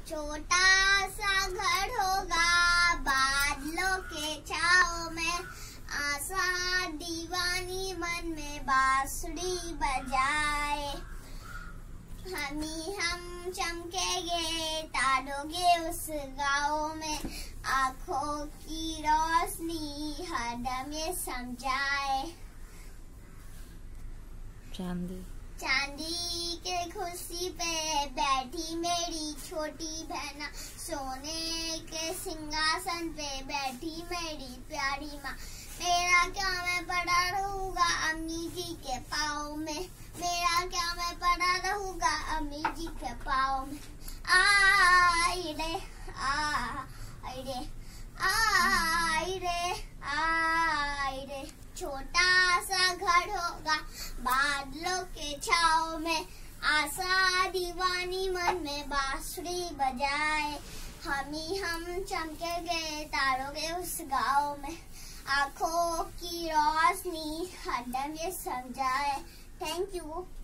छोटा सा घर होगा बादलों के छाँव में, आशा दीवानी मन में बांसुरी बजाए। हम चमकेंगे तारोगे उस गाँव में, आँखों की रोशनी हरदम ये समझाए। चांदी के कुर्सी पे बैठी मेरी छोटी बहना, सोने के सिंहासन पे बैठी मेरी प्यारी माँ। मेरा क्या मैं पड़ा रहूँगा अम्मी जी के पाँव में, मेरा क्या मैं पड़ा रहूँगा अम्मी जी के पाँव में। आई रे आई रे आई रे आई रे, छोटा सा घर होगा बादलों के छाँव में, आशा दीवानी मन में बांसुरी बजाए। हम चमकेंगे तारोगे उस गाँव में, आँखों की रोशनी हरदम ये समझाए। Thank you.